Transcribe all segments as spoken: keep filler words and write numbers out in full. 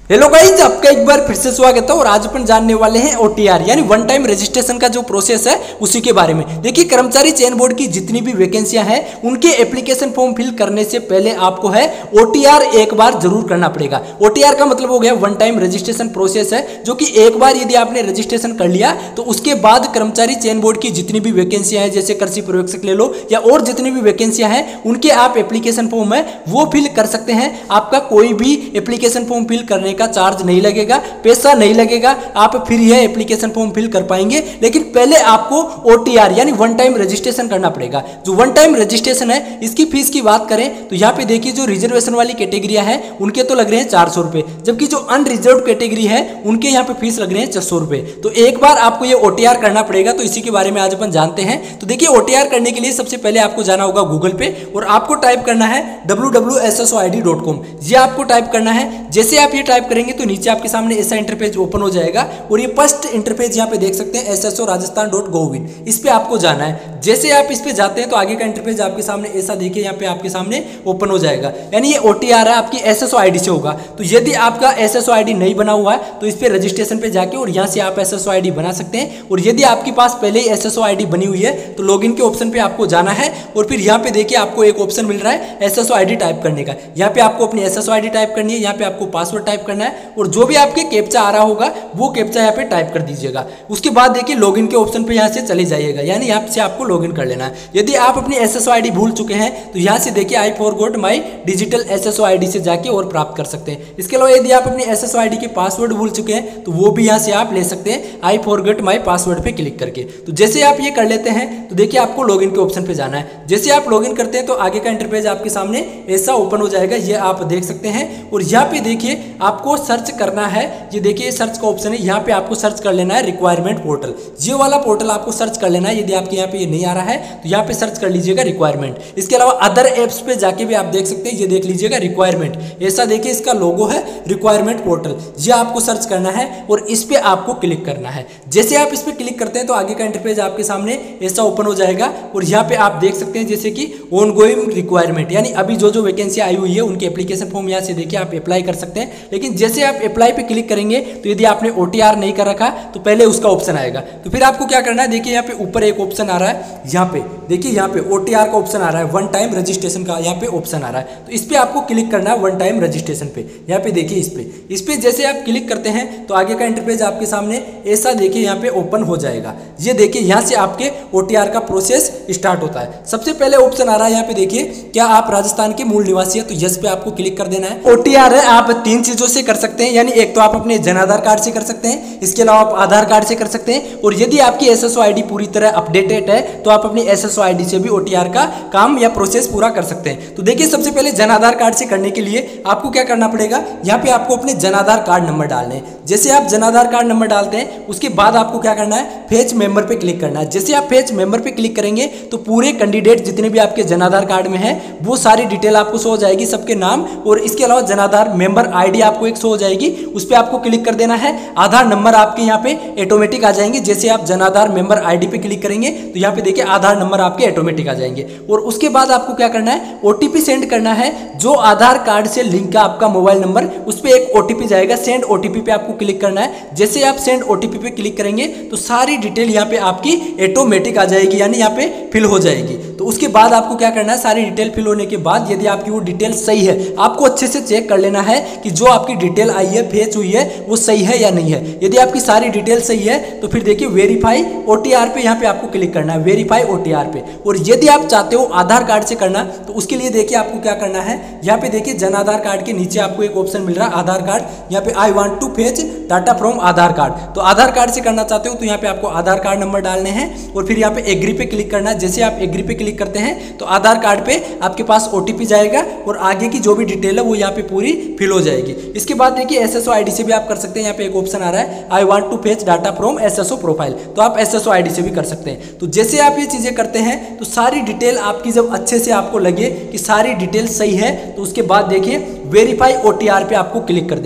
Hello guys, आपका एक बार फिर से स्वागत है और आज अपन जानने वाले हैं ओटीआर यानी वन टाइम रजिस्ट्रेशन का जो प्रोसेस है उसी के बारे में। देखिए, कर्मचारी चयन बोर्ड की जितनी भी वैकेंसियां हैं उनके एप्लीकेशन फॉर्म फिल करने से पहले आपको है ओटीआर एक बार जरूर करना पड़ेगा। ओटीआर का मतलब हो गया वन टाइम रजिस्ट्रेशन प्रोसेस है, जो कि एक बार यदि आपने रजिस्ट्रेशन कर लिया तो उसके बाद कर्मचारी चयन बोर्ड की जितनी भी वैकेंसियां हैं, जैसे कृषि पर्यवेक्षक ले लो या और जितनी भी वैकेंसियां हैं, उनके आप एप्लीकेशन फॉर्म है वो फिल कर सकते हैं। आपका कोई भी एप्लीकेशन फॉर्म फिल करने का चार्ज नहीं लगेगा, पैसा नहीं लगेगा, आप फिर यह एप्लीकेशन फॉर्म फिल कर पाएंगे। लेकिन पहले आपको ओटीआर यानी वन टाइम रजिस्ट्रेशन करना पड़ेगा। जो वन टाइम रजिस्ट्रेशन है इसकी फीस की बात करें तो यहाँ पे देखिए, जो रिजर्वेशन वाली कैटेगरियां हैं उनके तो लग रहे हैं चार सौ रुपए, जबकि जो अनरिजर्व कैटेगरी है उनके यहाँ पे फीस लग रहे हैं छह सौ रुपए। तो एक बार आपको ये ओटीआर करना पड़ेगा, तो इसी के बारे में आज अपन जानते हैं। तो देखिए, ओटीआर करने के लिए सबसे पहले आपको जाना होगा गूगल पे और आपको टाइप करना है W W S S O I D dot com. ये आपको टाइप करना है। जैसे आप ये टाइप करेंगे तो नीचे आपके सामने ऐसा इंटरपेज ओपन हो जाएगा और ये फर्स्ट इंटरपेज यहाँ पे देख सकते हैं S S O Rajasthan dot gov in, इस पे आपको जाना है। जैसे आप इस पे जाते हैं तो आगे का इंटरपेज आपके सामने ऐसा देखिए यहाँ पे आपके सामने ओपन हो जाएगा। यानी ये ओटीआर है आपकी एसएसओ आईडी से होगा। तो यदि आपका एसएसओ आईडी नहीं बना हुआ है तो इस पे रजिस्ट्रेशन पे जाके और यहाँ से आप एसएसओ आईडी बना सकते हैं। और यदि आपके पास पहले ही एसएसओ आईडी बनी हुई है तो लॉगिन के ऑप्शन पे आपको जाना है और फिर यहाँ पे देखिए आपको एक ऑप्शन मिल रहा है एसएसओ आईडी टाइप करने का। यहाँ पे आपको अपनी एसएसओ आईडी टाइप करनी है, यहाँ पे आपको पासवर्ड टाइप करना है और जो भी आपके कैप्चा आ रहा होगा वो कैप्चा यहाँ पे टाइप कर दीजिएगा। उसके बाद देखिए लॉगिन के ऑप्शन पे यहाँ से चले जाइएगा, यानी यहाँ से आपको लॉगिन कर लेना है। यदि आप अपनी एसएसओ आईडी भूल चुके हैं तो यहाँ से देखिए I forgot my digital SSO ID से जाके और प्राप्त कर सकते हैं। इसके अलावा यदि आप अपनी एसएसओ आईडी के पासवर्ड भूल चुके हैं तो वो भी यहाँ से आप ले सकते हैं आई फॉरगॉट माय पासवर्ड पे क्लिक करके। तो जैसे आप ये कर लेते हैं तो देखिए आपको लॉगिन के ऑप्शन पे जाना है। जैसे आप लॉगिन करते हैं तो आगे का इंटरपेज आपके सामने ऐसा ओपन हो जाएगा, ये आप देख सकते हैं। और यहाँ पे देखिए आपको सर्च करना है, ये देखिए सर्च का ऑप्शन है, यहाँ पे आपको सर्च कर लेना है रिक्वायरमेंट पोर्टल। ये वाला पोर्टल आपको सर्च कर लेना है। यदि आपके यहाँ पे ये नहीं आ रहा है तो यहाँ पे सर्च कर लीजिएगा रिक्वायरमेंट। इसके अलावा अदर एप्स पे जाके भी आप देख सकते हैं, ये देख लीजिएगा रिक्वायरमेंट, ऐसा देखिए इसका लोगो है रिक्वायरमेंट पोर्टल। ये आपको सर्च करना है और इस पे आपको क्लिक करना है। जैसे आप इस पे क्लिक करते हैं तो आगे का इंटरपेज आपके सामने ऐसा ओपन हो जाएगा और यहाँ पे आप देख सकते हैं जैसे कि ऑन गोइंग रिक्वायरमेंट, यानी अभी जो जो वैकेंसी आई हुई है उनके एप्लीकेशन फॉर्म यहाँ से देखिए आप अप्लाई कर सकते हैं। लेकिन जैसे आप अप्लाई पे क्लिक करेंगे तो यदि आपने ओटीआर नहीं कर रखा तो पहले उसका ऑप्शन आएगा। तो फिर आपको क्या करना है, देखिए यहाँ पे ऊपर एक ऑप्शन आ रहा है, यहाँ पे देखिए यहाँ पे ओटीआर का ऑप्शन आ रहा है, वन टाइम रजिस्ट्रेशन का यहाँ पे ऑप्शन आ रहा है। तो इस पे आपको क्लिक करना है वन टाइम रजिस्ट्रेशन पे। यहाँ पे देखिए इस पे इस पे जैसे आप क्लिक करते हैं तो आगे का इंटरपेज आपके सामने ऐसा देखिए यहाँ पे ओपन हो जाएगा। ये देखिए यहाँ से आपके ओटीआर का प्रोसेस स्टार्ट होता है। सबसे पहले ऑप्शन आ रहा है यहाँ पे देखिए, क्या आप राजस्थान के मूल निवासी है, तो यस पे आपको क्लिक कर देना है। ओटीआर है आप तीन चीजों से कर सकते हैं, यानी एक तो आप अपने जन आधार कार्ड से कर सकते हैं, इसके अलावा आप आधार कार्ड से कर सकते हैं, और यदि आपकी एसएसओ आईडी पूरी तरह अपडेटेड है तो आप अपनी एसएसओ आईडी से भी ओटीआर का काम या प्रोसेस पूरा कर सकते हैं। तो देखिए सबसे पहले जन आधार कार्ड से करने के लिए आपको क्या करना पड़ेगा, यहाँ पे आपको अपने जन आधार कार्ड नंबर डालने हैं। जैसे आप जन आधार कार्ड नंबर डालते हैं उसके बाद आपको क्या करना है, फेच मेंबर पे क्लिक करना है। जैसे आप फेच मेंबर पे क्लिक करेंगे तो पूरे कैंडिडेट जितने भी आपके जन आधार कार्ड में है वो सारी डिटेल आपको शो हो जाएगी, सबके नाम, और इसके अलावा जन आधार मेंबर आईडी आपको एक शो हो जाएगी, उस पर आपको क्लिक कर देना है। आधार नंबर आपके यहाँ पे ऑटोमेटिक आ जाएंगे। जैसे आप जन आधार मेंबर आईडी पे क्लिक करेंगे तो यहाँ पे देखिए आधार नंबर आपके ऑटोमेटिक आ जाएंगे। और उसके बाद आपको क्या करना है, ओटीपी सेंड करना है। जो आधार कार्ड से लिंक है आपका मोबाइल नंबर, उस पर एक ओटीपी जाएगा, सेंड ओटीपी पे आपको क्लिक करना है। जैसे आप सेंड ओटीपी पे क्लिक करेंगे तो सारी डिटेल यहाँ पे आपकी ऑटोमेटिक आ जाएगी, यानी यहाँ पे फिल हो जाएगी। तो उसके बाद आपको क्या करना है, सारी डिटेल फिल होने के बाद यदि आपकी वो डिटेल सही है, आपको अच्छे से चेक कर लेना है कि जो आपकी डिटेल आई है, फेच हुई है, वो सही है या नहीं है। यदि आपकी सारी डिटेल सही है तो फिर देखिए वेरीफाई ओटीआर पे यहाँ पे आपको क्लिक करना है, वेरीफाई ओटीआर पे। और यदि आप चाहते हो आधार कार्ड से करना तो उसके लिए देखिए आपको क्या करना है, यहाँ पे देखिए जन आधार कार्ड के नीचे आपको एक ऑप्शन मिल रहा है आधार कार्ड, यहाँ पे I want to fetch data from Aadhaar card. तो आधार कार्ड से करना चाहते हो तो यहाँ पे आपको आधार कार्ड नंबर डालने हैं और फिर यहाँ पे एग्री पे क्लिक करना है। जैसे आप एग्री पे क्लिक करते हैं तो आधार कार्ड पे आपके पास ओटीपी जाएगा और आगे की जो भी डिटेल है वो यहाँ पे पूरी फिल हो जाएगी। इसके बाद देखिए एसएसओ आईडी से भी आप कर सकते हैं। यहाँ पे एक ऑप्शन आ रहा है I want to fetch data from SSO profile, तो आप एसएसओ आईडी से भी कर सकते हैं। तो जैसे आप ये चीजें करते हैं तो सारी डिटेल आपकी जब अच्छे से आपको लगे कि सारी डिटेल सही है तो उसके बाद देखिए वेरीफाई ओटीआर पे आपको क्लिक कर देना है।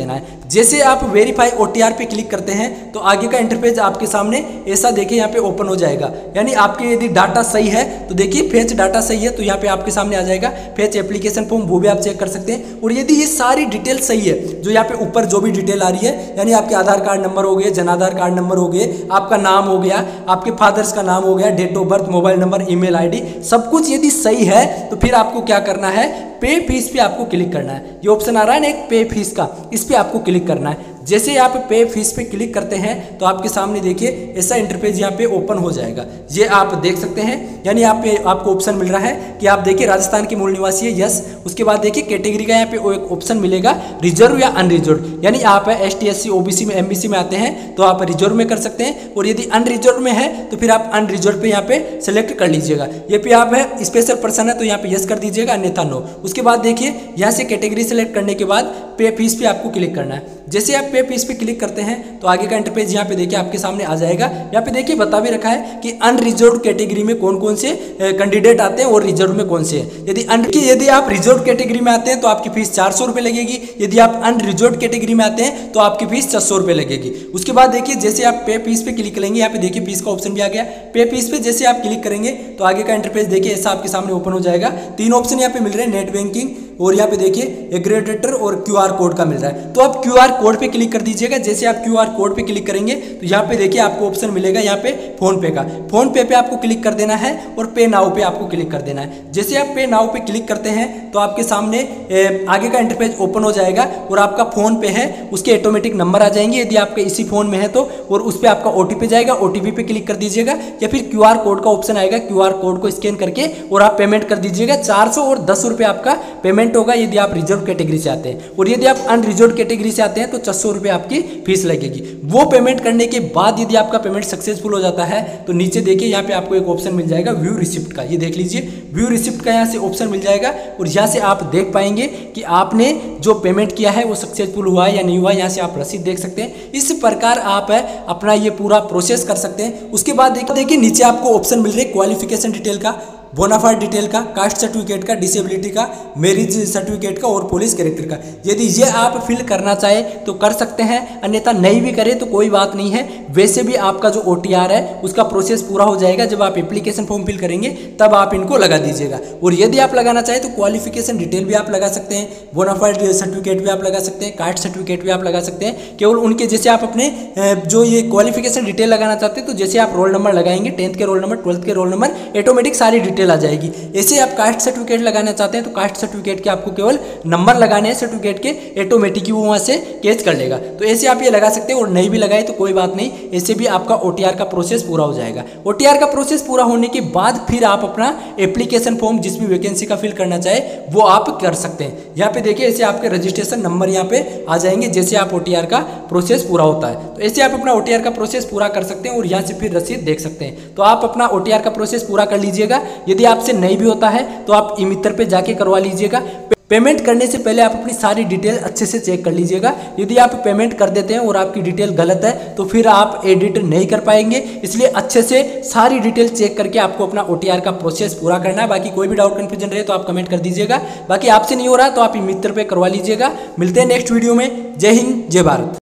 जैसे आप वेरीफाई ओटीआर पे क्लिक करते हैं तो आगे का इंटरफेस आपके सामने ऐसा देखिए यहाँ पे ओपन हो जाएगा। यानी आपके यदि डाटा सही है तो देखिए फेच डाटा सही है तो यहाँ पे आपके सामने आ जाएगा फेच एप्लीकेशन फॉर्म, वो भी आप चेक कर सकते हैं। और यदि ये सारी डिटेल सही है, जो यहाँ पे ऊपर जो भी डिटेल आ रही है, यानी आपके आधार कार्ड नंबर हो गए, जन आधार कार्ड नंबर हो गए, आपका नाम हो गया, आपके फादर्स का नाम हो गया, date of birth, mobile number, email ID, सब कुछ यदि सही है तो फिर आपको क्या करना है, पे फीस पे आपको क्लिक करना है। ये ऑप्शन आ रहा है ना एक पे फीस का, इस पे आपको क्लिक करना है। जैसे आप पे फीस पे क्लिक करते हैं तो आपके सामने देखिए ऐसा इंटरफेस यहाँ पे ओपन हो जाएगा। ये आप देख सकते हैं, यानी आप पे आपको ऑप्शन मिल रहा है कि आप देखिए राजस्थान के मूल निवासी है, यस। उसके बाद देखिए कैटेगरी का यहाँ पे एक ऑप्शन मिलेगा रिजर्व या अनरिजर्व, यानी आप S T S C OBC में एमबीसी में आते हैं तो आप रिजर्व में कर सकते हैं, और यदि अनरिजर्व में है तो फिर आप अनरिजर्व पे यहाँ पे सेलेक्ट कर लीजिएगा। ये पे आप है स्पेशल पर्सन है तो यहाँ पे यस कर दीजिएगा, अन्यथा नो। उसके बाद देखिए यहाँ से कैटेगरी सेलेक्ट करने के बाद पे फीस पे आपको क्लिक करना है। जैसे आप पे फीस पे क्लिक करते हैं तो आगे का इंटरफेस यहाँ पे देखिए आपके सामने आ जाएगा। यहाँ पे देखिए बता भी रखा है कि अनरिजर्व कैटेगरी में कौन कौन से कैंडिडेट आते हैं और रिजर्व में कौन से हैं। यदि अन यदि आप रिजर्व कैटेगरी में आते हैं तो आपकी फीस चार सौ रुपये लगेगी, यदि आप अनरिजर्व कैटेगरी में आते हैं तो आपकी फीस छह सौ रुपये लगेगी। उसके बाद देखिए जैसे आप पे फीस पे क्लिक करेंगे, यहाँ पे देखिए फीस का ऑप्शन भी आ गया। पे फीस पे जैसे आप क्लिक करेंगे तो आगे का इंटरफेस देखिए ऐसा आपके सामने ओपन हो जाएगा। तीन ऑप्शन यहाँ पे मिल रहे हैं, नेट बैंकिंग और यहाँ पे देखिए एग्रीडेटर और क्यूआर कोड का मिल रहा है। तो आप क्यूआर कोड पे क्लिक कर दीजिएगा। जैसे आप क्यूआर कोड पे क्लिक करेंगे तो यहाँ पे देखिए आपको ऑप्शन मिलेगा यहाँ पे फोन पे का। फोन पे पे आपको क्लिक कर देना है और पे नाउ पे आपको क्लिक कर देना है। जैसे आप पे नाउ पे क्लिक करते हैं तो आपके सामने ए, आगे का इंटरफेस ओपन हो जाएगा और आपका फोन पे है उसके ऑटोमेटिक नंबर आ जाएंगे यदि आपके इसी फोन में है तो, और उस पर आपका ओटीपी जाएगा, ओटीपी पे क्लिक कर दीजिएगा या फिर क्यूआर कोड का ऑप्शन आएगा, क्यूआर कोड को स्कैन करके और आप पेमेंट कर दीजिएगा। चार सौ और दस रुपये आपका पेमेंट होगा यदि आप रिजर्व कैटेगरी से आते हैं, और यदि आप अनरिजर्व कैटेगरी से आते हैं तो छह सौ रुपये आपकी फीस लगेगी। वो पेमेंट करने के बाद यदि आपका पेमेंट सक्सेसफुल हो जाता है तो नीचे देखिए यहाँ पे आपको एक ऑप्शन मिल जाएगा व्यू रिसिप्ट का। ये देख लीजिए व्यू रिसिप्ट का यहाँ से ऑप्शन मिल जाएगा और यहाँ से आप देख पाएंगे कि आपने जो पेमेंट किया है वो सक्सेसफुल हुआ है या नहीं हुआ। यहाँ से आप रसीद देख सकते हैं। इस प्रकार आप है अपना ये पूरा प्रोसेस कर सकते हैं। उसके बाद देखिए देखिए नीचे आपको ऑप्शन मिल रहे हैं क्वालिफिकेशन डिटेल का, बोनाफाइड डिटेल का, कास्ट सर्टिफिकेट का, डिसेबिलिटी का, मैरिज सर्टिफिकेट का और पुलिस कैरेक्टर का। यदि ये आप फिल करना चाहे तो कर सकते हैं, अन्यथा नहीं भी करें तो कोई बात नहीं है। वैसे भी आपका जो ओटीआर है उसका प्रोसेस पूरा हो जाएगा। जब आप एप्लीकेशन फॉर्म फिल करेंगे तब आप इनको लगा दीजिएगा। और यदि आप लगाना चाहें तो क्वालिफिकेशन डिटेल भी आप लगा सकते हैं, बोनाफाइड सर्टिफिकेट भी आप लगा सकते हैं, कास्ट सर्टिफिकेट भी आप लगा सकते हैं। केवल उनके जैसे आप अपने जो ये क्वालिफिकेशन डिटेल लगाना चाहते हैं तो जैसे आप रोल नंबर लगाएंगे, टेंथ के रोल नंबर, ट्वेल्थ के रोल नंबर, ऑटोमेटिक सारी डिटेल आ जाएगी। ऐसे आप कास्ट सर्टिफिकेट लगाना चाहते हैं तो कास्ट सर्टिफिकेट के आपको केवल नंबर लगाने हैं सर्टिफिकेट के, ऑटोमेटिक ही वो वहां से कैच कर लेगा। तो ऐसे आप ये लगा सकते हैं, और नहीं भी लगाए तो कोई बात नहीं, ऐसे भी आपका ओटीआर का प्रोसेस पूरा हो जाएगा। ओटीआर का प्रोसेस पूरा होने के बाद फिर आप अपना एप्लीकेशन फॉर्म जिस भी वैकेंसी का फिल करना चाहे वो आप कर सकते हैं। यहाँ पे देखिए ऐसे आपके रजिस्ट्रेशन नंबर यहाँ पे आ जाएंगे जैसे आप ओटीआर का प्रोसेस पूरा होता है। तो ऐसे आप अपना ओटीआर का प्रोसेस पूरा कर सकते हैं और यहाँ से फिर रसीद देख सकते हैं। तो आप अपना ओटीआर का प्रोसेस पूरा कर लीजिएगा। यदि आपसे नहीं भी होता है तो आप ई मित्र पे जाके करवा लीजिएगा। पेमेंट करने से पहले आप अपनी सारी डिटेल अच्छे से चेक कर लीजिएगा। यदि आप पेमेंट कर देते हैं और आपकी डिटेल गलत है तो फिर आप एडिट नहीं कर पाएंगे। इसलिए अच्छे से सारी डिटेल चेक करके आपको अपना ओटीआर का प्रोसेस पूरा करना है। बाकी कोई भी डाउट कन्फ्यूजन रहे तो आप कमेंट कर दीजिएगा। बाकी आपसे नहीं हो रहा तो आप ई मित्र पे करवा लीजिएगा। मिलते हैं नेक्स्ट वीडियो में। जय हिंद, जय भारत।